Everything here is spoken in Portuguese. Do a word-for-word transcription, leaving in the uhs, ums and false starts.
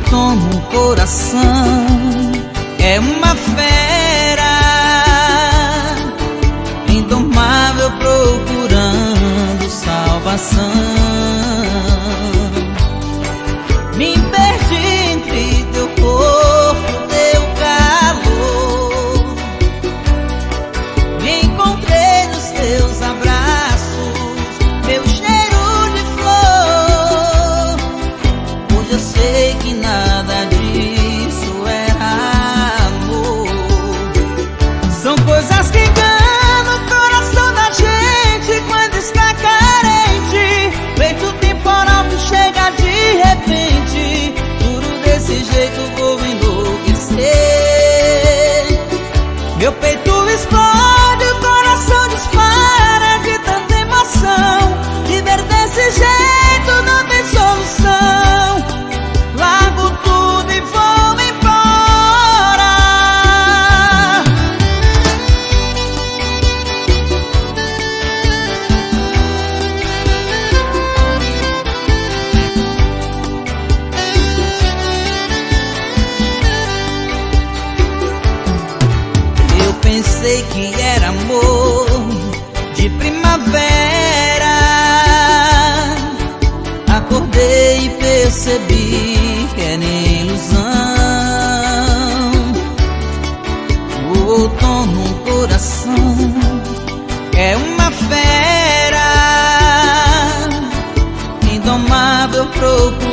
outono no coração é uma fera indomável procurando salvação. Me perdi entre teu corpo, teu calor, me encontrei nos teus abraços, meu cheiro de flor. Hoje eu sei que nada disso era amor. São coisas que enganam o coração da gente quando está carente, feito temporal que chega de repente. Juro, desse jeito vou enlouquecer. Meu peito explode, o coração dispara de tanta emoção. Viver desse jeito não tem solução. Largo tudo e vou embora. Eu pensei que era amor de primavera. Acordei e percebi que era ilusão. O outono no coração é uma fera indomável procurando